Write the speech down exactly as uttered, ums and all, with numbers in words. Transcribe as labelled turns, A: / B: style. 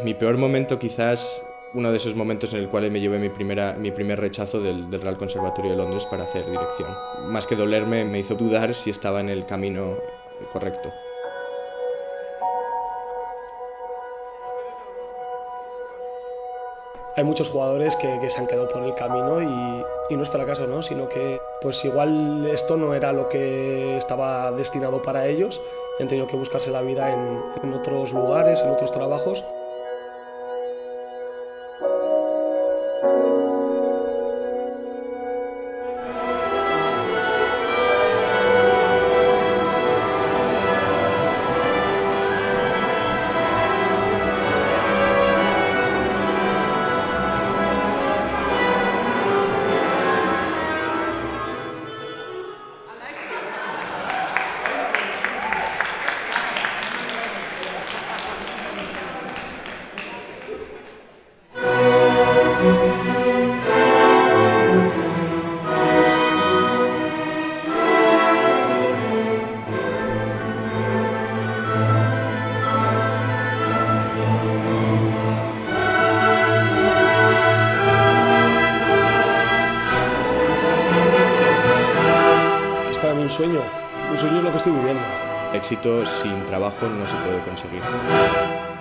A: Mi peor momento, quizás uno de esos momentos en el cual me llevé mi, primera, mi primer rechazo del, del Real Conservatorio de Londres para hacer dirección. Más que dolerme, me hizo dudar si estaba en el camino correcto.
B: Hay muchos jugadores que, que se han quedado por el camino y, y no es fracaso, ¿no? Sino que pues igual esto no era lo que estaba destinado para ellos, han tenido que buscarse la vida en, en otros lugares, en otros trabajos. Para mí un sueño, un sueño es lo que estoy viviendo.
A: El éxito sin trabajo no se puede conseguir.